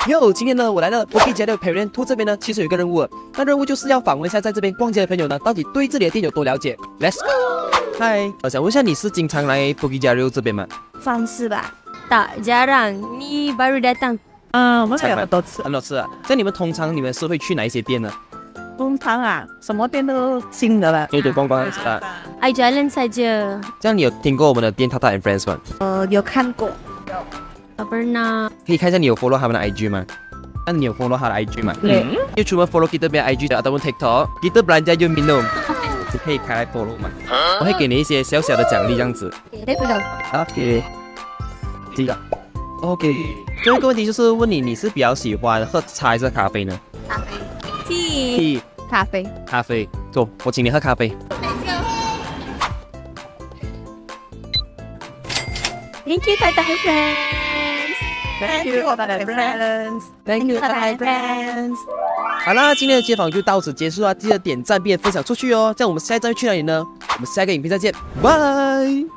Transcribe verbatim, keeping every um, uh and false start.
哟，今天呢，我来到 Bukit Jalil Pavilion 二这边呢，其实有一个任务，那任务就是要访问一下在这边逛街的朋友呢，到底对这里的店有多了解。Let's go。嗨，我想问一下，你是经常来 Bukit Jalil 这边吗？ 算是吧。Tak jarang. Ni baru datang. 嗯，我们有很多次， 很多次啊。像你们通常你们是会去哪一些店呢？ 通常啊，什么店都新的了。 对对，逛逛是吧？ I jalan saja. 这样你有听过我们的店 Tataa and friends 吗？ 呃，有看过。 Tak pernah. 可以看一下你有 follow 他们的 I G 吗？那你有 follow 他的 I G 吗？ 对。 就除了 follow kita punya I G 的 ataupun TikTok, kita belanja you minum， 你可以开来 follow 嘛？我会给你一些小小的奖励这样子。 Dia belum. OK， 这个 OK。最后一个问题就是问你，你是比较喜欢喝茶还是咖啡呢？ 咖啡。Tea. Tea， 咖啡。 咖啡。走，我请你喝咖啡。 Thank you, Tataa&friends. Thank you, Tataa&friends. Thank you, Tataa&friends. 好啦，今天的街访就到此结束啦，记得点赞并分享出去哦。这样我们下一站会去哪里呢？我们下一个影片再见，拜。